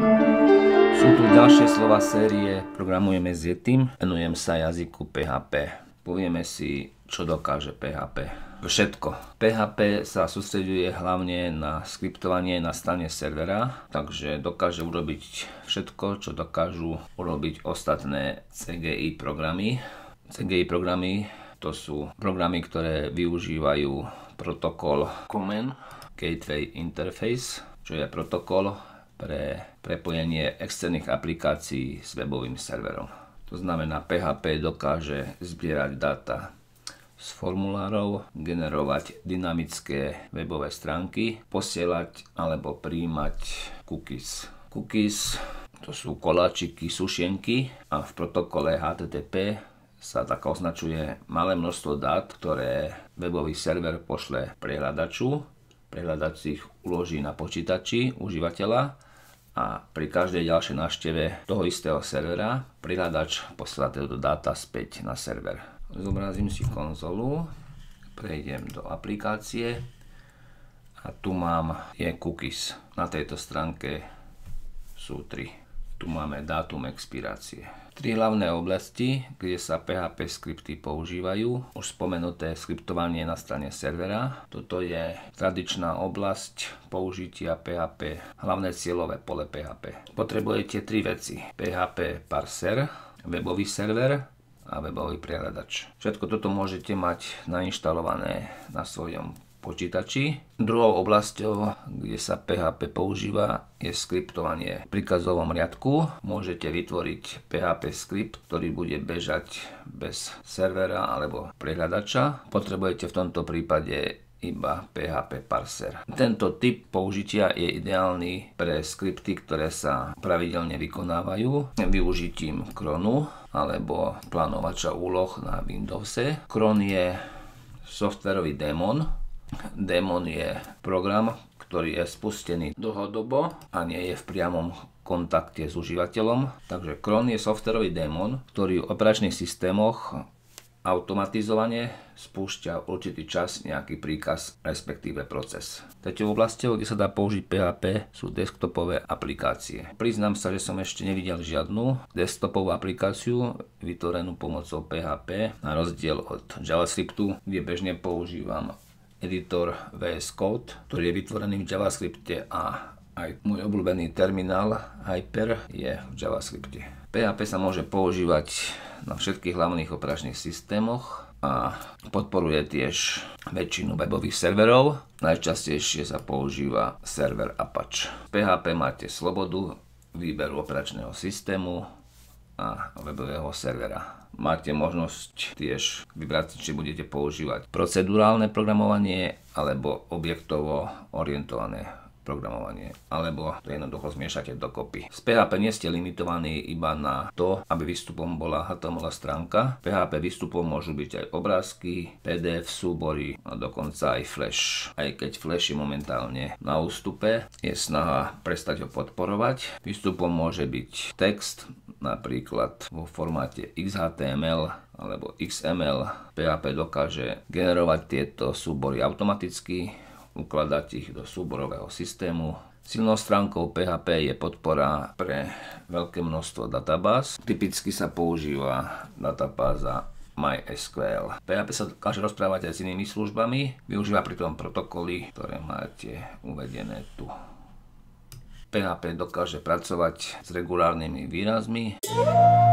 Sú tu ďalšie slova série Programujeme s Yetim. Venujem sa jazyku PHP. Povieme si, čo dokáže PHP. Všetko. PHP sa sústreďuje hlavne na skriptovanie na strane servera, takže dokáže urobiť všetko, čo dokážu urobiť ostatné CGI programy. CGI programy to sú programy, ktoré využívajú protokol Common Gateway Interface, čo je protokol pre prepojenie externých aplikácií s webovým serverom. To znamená, PHP dokáže zbierať dáta z formulárov, generovať dynamické webové stránky, posielať alebo prijímať cookies. Cookies to sú koláčiky, sušienky a v protokole HTTP sa tak označuje malé množstvo dát, ktoré webový server pošle prehľadaču. Prehľadač ich uloží na počítači užívateľa a pri každej ďalšej návšteve toho istého servera prehľadač posiela tieto dáta späť na server. Zobrazím si konzolu, prejdem do aplikácie a tu mám cookies. Na tejto stránke sú 3. Tu máme dátum expirácie. 3 hlavné oblasti, kde sa PHP skripty používajú. Už spomenuté skriptovanie na strane servera. Toto je tradičná oblasť použitia PHP, hlavné cieľové pole PHP. Potrebujete 3 veci. PHP parser, webový server a webový prehľadač. Všetko toto môžete mať nainštalované na svojom počítači. Druhou oblasťou, kde sa PHP používa, je skriptovanie v príkazovom riadku. Môžete vytvoriť PHP skript, ktorý bude bežať bez servera alebo prehľadača. Potrebujete v tomto prípade iba PHP parser. Tento typ použitia je ideálny pre skripty, ktoré sa pravidelne vykonávajú využitím Cronu alebo plánovača úloh na Windowse. Cron je softverový démon. Démon je program, ktorý je spustený dlhodobo a nie je v priamom kontakte s užívateľom. Takže Cron je softverový démon, ktorý v operačných systémoch automatizovane spúšťa určitý čas nejaký príkaz, respektíve proces. Treťou oblasťou, kde sa dá použiť PHP, sú desktopové aplikácie. Priznám sa, že som ešte nevidel žiadnu desktopovú aplikáciu vytvorenú pomocou PHP, na rozdiel od JavaScriptu, kde bežne používam editor VS Code, ktorý je vytvorený v JavaScripte a aj môj obľúbený terminál Hyper je v JavaScripte. PHP sa môže používať na všetkých hlavných operačných systémoch a podporuje tiež väčšinu webových serverov. Najčastejšie sa používa server Apache. V PHP máte slobodu výberu operačného systému a webového servera. Máte možnosť tiež vybrať, či budete používať procedurálne programovanie alebo objektovo orientované programovanie, alebo to jednoducho zmiešate dokopy. Z PHP nie ste limitovaní iba na to, aby výstupom bola HTML stránka. PHP výstupom môžu byť aj obrázky, PDF súbory a dokonca aj Flash. Aj keď Flash je momentálne na ústupe, je snaha prestať ho podporovať. Výstupom môže byť text, napríklad vo formáte XHTML alebo XML. PHP dokáže generovať tieto súbory automaticky, ukladať ich do súborového systému. Silnou stránkou PHP je podpora pre veľké množstvo databáz. Typicky sa používa databáza MySQL. PHP sa dokáže rozprávať aj s inými službami. Využíva pritom protokoly, ktoré máte uvedené tu. PHP dokáže pracovať s regulárnymi výrazmi.